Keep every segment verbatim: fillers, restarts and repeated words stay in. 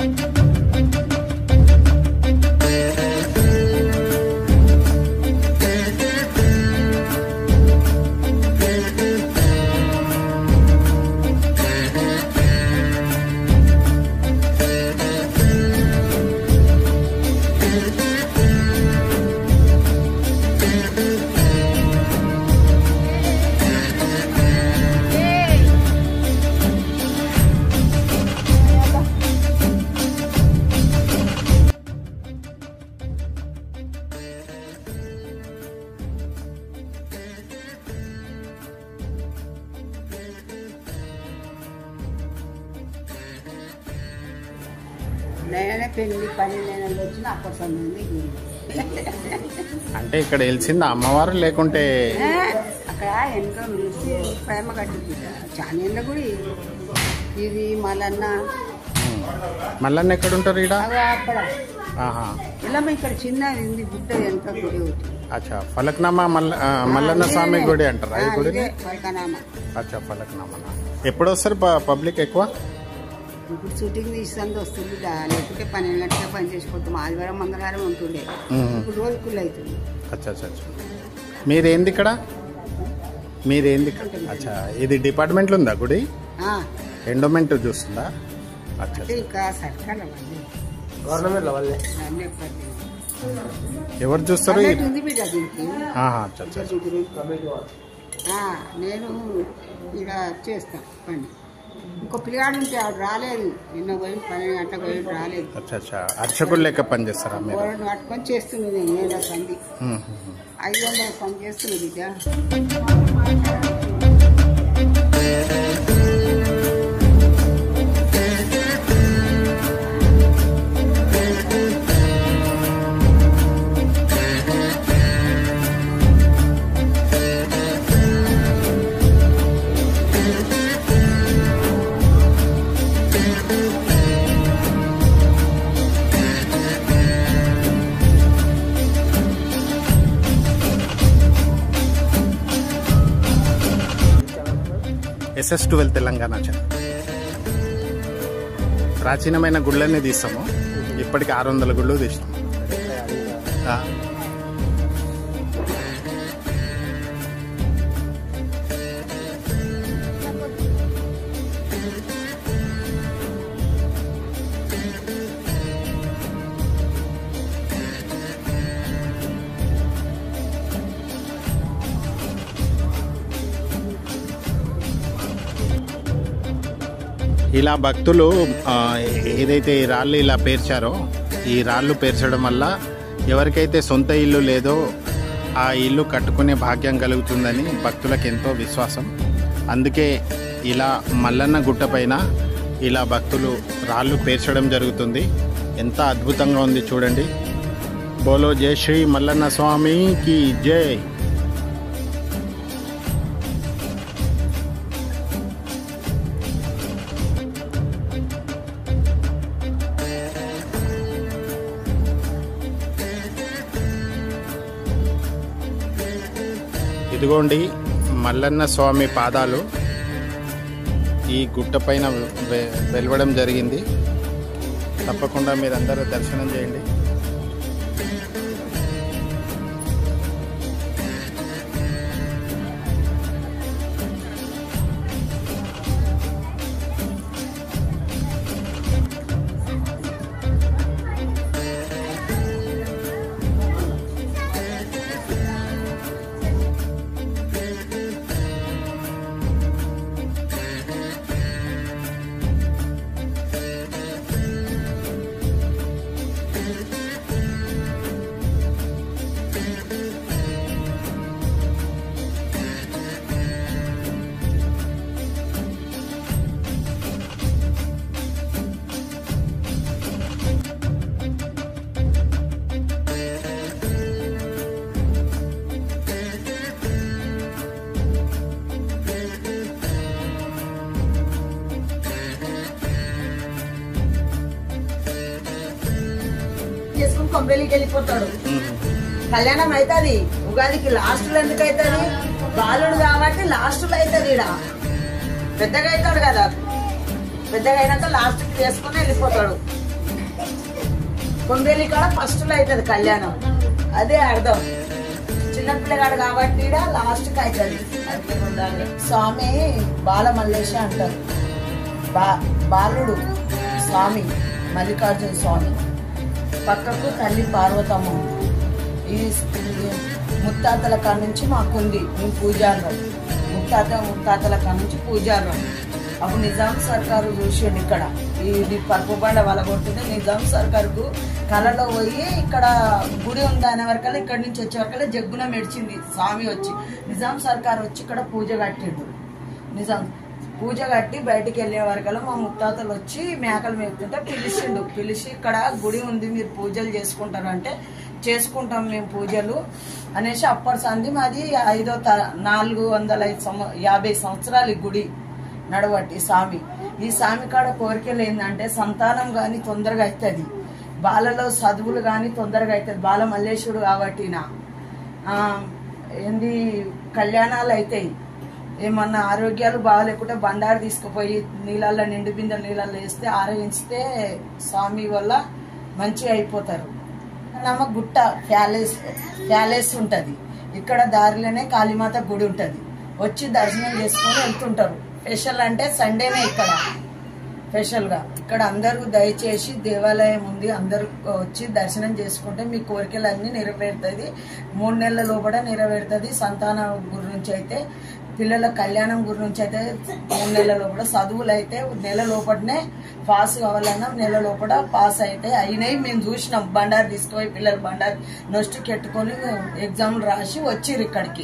నేనే పెళ్లి పని నేను వచ్చిన అప్పటి సమయం అంటే ఇక్కడ వెలిసింది అమ్మవారు లేకుంటే అక్కడ వెనుక పిలిచి ప్రేమ కట్టింది చాలా ఎండ గుడి ఇది మల్లన్న. మల్లన్న ఎక్కడ ఉంటారు ఇక్కడ? అక్కడ ఇలా ఇక్కడ చిన్న ఉంది గుడ్డ వెనుక గుడి అవుతుంది. అచ్చా ఫలక్నామా మల్ల మల్లన్న స్వామి గుడి అంటారా ఈ గుడిని? ఫలక్నామా. అచ్చా ఫలక్నామా. ఎప్పుడు వస్తారు పబ్లిక్ ఎక్కువ? ఇప్పుడు షూటింగ్ తీస్తుంది వస్తుంది, లేకుంటే పన్నెండు గంటలకే పని చేసిపోతాం. ఆదివారం మంగళవారం ఉంటుండే, ఇప్పుడు రోజు కుళ్ళు అవుతుంది. అచ్చా అచ్చా. మీరేంది ఇక్కడ? మీరేంది? అచ్చా ఇది డిపార్ట్మెంట్లో ఉందా గుడి? ఎండోమెంట్ చూస్తుందా? అచ్చా ఇంకా సర్కార్ గవర్నమెంట్ వాళ్ళే ఎవరు చూస్తారు? ఉంది బిడ్డ దీనికి. నేను ఇక చేస్తాను పని. ఇంకో పిల్లగాడు ఉంటే ఆడు రాలేదు, నిన్న పోయి పన్నెండు గంటలకు పోయి రాలేదు. అర్చకులు లెక్క పని చేస్తారా? పట్టుకొని చేస్తుంది నేను ఏదో సంది ఐదు వందల పని చేస్తుంది బిడ్డ. SS twelve Telangana channel. ప్రాచీనమైన గుళ్ళన్నీ తీస్తాము. ఇప్పటికి ఆరు వందల గుళ్ళు తీస్తాము. ఇలా భక్తులు ఏదైతే ఈ రాళ్ళు ఇలా పేర్చారో, ఈ రాళ్ళు పేర్చడం వల్ల ఎవరికైతే సొంత ఇల్లు లేదో ఆ ఇల్లు కట్టుకునే భాగ్యం కలుగుతుందని భక్తులకు ఎంతో విశ్వాసం. అందుకే ఇలా మల్లన్న గుట్ట పైన ఇలా భక్తులు రాళ్ళు పేర్చడం జరుగుతుంది. ఎంత అద్భుతంగా ఉంది చూడండి. బోలో జై శ్రీ మల్లన్న స్వామికి జై. ఇదిగోండి మల్లన్న స్వామి పాదాలు ఈ గుట్ట పైన వెలవడం జరిగింది. తప్పకుండా మీరందరూ దర్శనం చేయండి. కొంపెలికి వెళ్ళిపోతాడు. కళ్యాణం అవుతుంది ఉగాదికి లాస్ట్ లో. ఎందుకు అవుతుంది? బాలుడు కాబట్టి లాస్ట్ లో అవుతుంది. ఈడ పెద్దగా అవుతాడు కదా, పెద్దగా అయినాక లాస్ట్ కి చేసుకుని వెళ్ళిపోతాడు. కొంగెల్లి కాడ ఫస్ట్ లో అవుతుంది కళ్యాణం, అదే అర్థం. చిన్నపిల్లగాడు కాబట్టి లాస్ట్ కి అవుతుంది. స్వామి బాలమల్లేశ అంటారు. బా బాలుడు స్వామి మల్లికార్జున స్వామి, పక్కకు తల్లి పార్వతమ్మ. ఈ ముత్తాతల కాడ నుంచి మాకుంది, మేము పూజారం. ముత్తాత ముత్తాతల కాడ నుంచి పూజారం. అప్పుడు నిజాం సర్కారు చూసిండు ఇక్కడ ఇది పరుపు బండ వలగొట్టింది. నిజాం సర్కారుకు కళలో పోయి ఇక్కడ గుడి ఉంది అనే వరకల్లా, ఇక్కడి నుంచి వచ్చే వరకల్లా జగ్గున మెడిచింది స్వామి వచ్చి. నిజాం సర్కారు వచ్చి ఇక్కడ పూజ కట్టిండు. నిజాం పూజ కట్టి బయటికి వెళ్ళే వరకల్లా మా ముత్తాతలు వచ్చి మేకలు మేపుతుంటే పిలిచిండు. పిలిచి ఇక్కడ గుడి ఉంది, మీరు పూజలు చేసుకుంటారంటే చేసుకుంటాం మేము పూజలు అనేసి అప్పటి సంది మాది ఐదో త నాలుగు వందల ఐదు సంవ యాభై సంవత్సరాలు ఈ గుడి నడవట్టి స్వామి. ఈ స్వామి కాడ కోరికలు ఏంటంటే సంతానం గాని తొందరగా అవుతుంది, బాలలో చదువులు గాని తొందరగా అవుతుంది. బాల మల్లేశుడు కాబట్టి నా ఏంది కళ్యాణాలు అవుతాయి. ఏమన్నా ఆరోగ్యాలు బాగాలేకుంటే బండారు తీసుకుపోయి నీళ్ళల్లో నిండు బిందెలు నీళ్ళల్లో వేస్తే ఆరగించితే స్వామి వల్ల మంచిగా అయిపోతారు. నమ్మ గుట్ట ప్యాలెస్ ప్యాలెస్ ఉంటుంది. ఇక్కడ దారిలోనే కాళీమాత గుడి ఉంటుంది. వచ్చి దర్శనం చేసుకొని వెళ్తుంటారు. స్పెషల్ అంటే సండేనే ఇక్కడ స్పెషల్గా. ఇక్కడ అందరూ దయచేసి దేవాలయం ఉంది, అందరూ వచ్చి దర్శనం చేసుకుంటే మీ కోరికలన్నీ నెరవేరుతుంది. మూడు నెలల లోపల నెరవేరుతుంది. సంతానం గురించి అయితే, పిల్లల కళ్యాణం గురించి అయితే మూడు నెలల లోపల, చదువులు అయితే నెల లోపలనే పాస్ కావాలన్నా నెల లోపల పాస్ అయితే అయినాయి. మేము చూసినాం. బండారు తీసుకుపోయి పిల్లలు బండారు నొస్ట్ కెట్టుకొని ఎగ్జామ్లు రాసి వచ్చిర్రు ఇక్కడికి.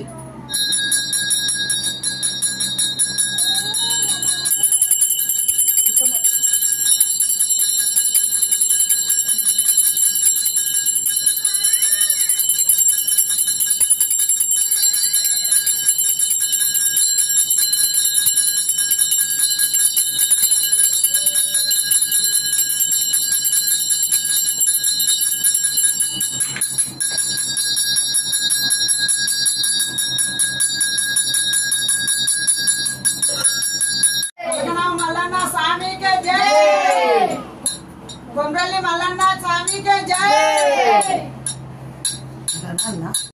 మల్లన్న స్వామికి జై, కొంగల్లి మల్లన్న స్వామికి జై.